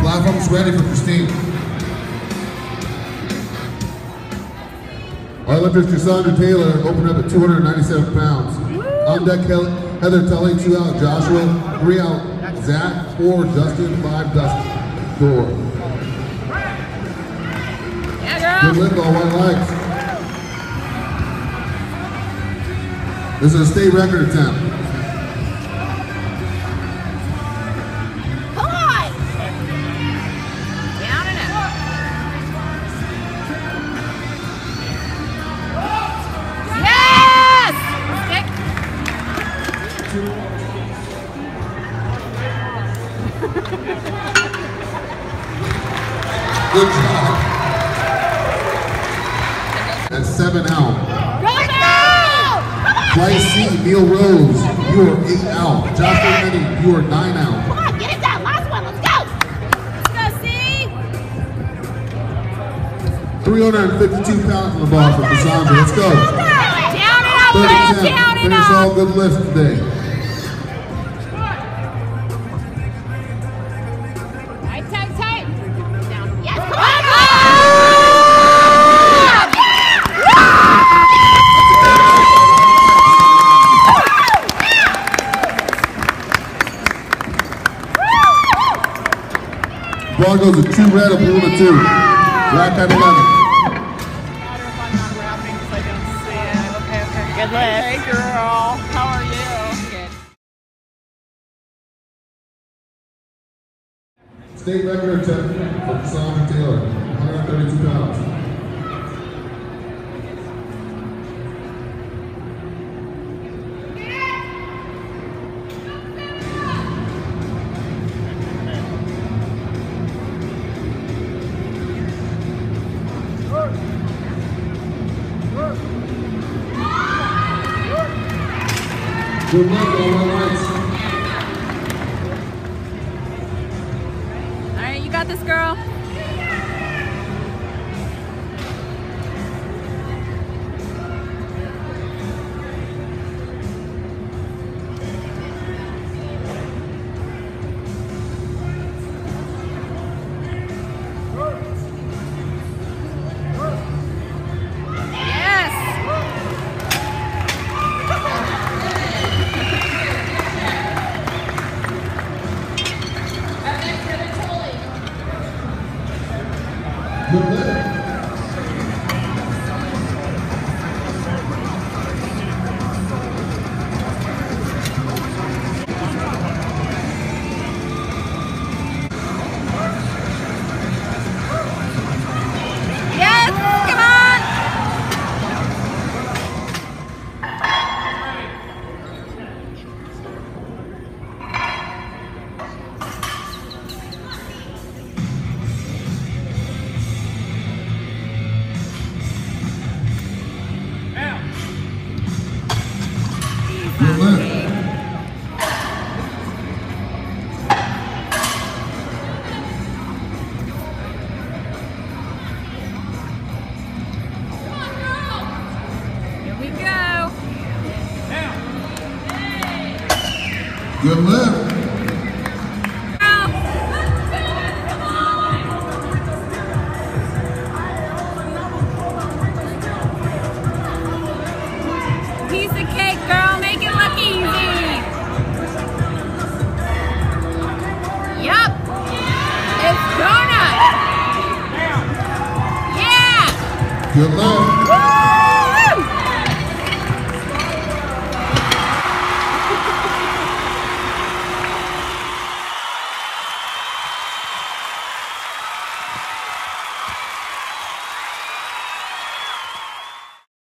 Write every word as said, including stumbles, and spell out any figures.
Platform's ready for Christine. Our lifters, Cassandra Taylor, opened up at two hundred ninety-seven pounds. On deck, Heather Tully, two out. Joshua, three out. Zach, four. Justin, five. Dustin, four. Yeah, girl. Good lift, all white legs. This is a state record attempt. Come on. Down and up. Yes! Stick. Good job. That's seven out. Flight C, Neil Rose, you are eight out. Josh Rennie, you are nine out. Come on, get it down. Last one. Let's go. Let's go, C. three hundred fifty-two pounds on the bar for Cassandra. Let's go. Down and up, Brad. Down and Finish up. all good lifts today. Tight, tight, tight. Down. Yes, come on. Bar goes with two red, a blue, and a two. Black at eleven. Good lift. Hey girl, how are you? Good. State record attempt for Cassandra Taylor, one hundred thirty-two pounds. Good luck, all my lights. All right, you got this, girl. Good lift. Good lift. Here we go. Good lift. Piece of cake, girl. Make it look easy. Yup. It's donut. Yeah. Good lift.